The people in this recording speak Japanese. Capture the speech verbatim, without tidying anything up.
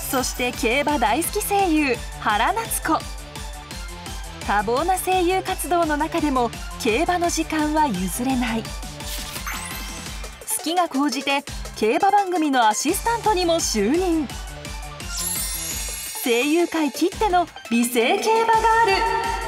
そして競馬大好き声優原夏子。多忙な声優活動の中でも競馬の時間は譲れない。好きが高じて競馬番組のアシスタントにも就任。声優界きっての美声競馬ガール。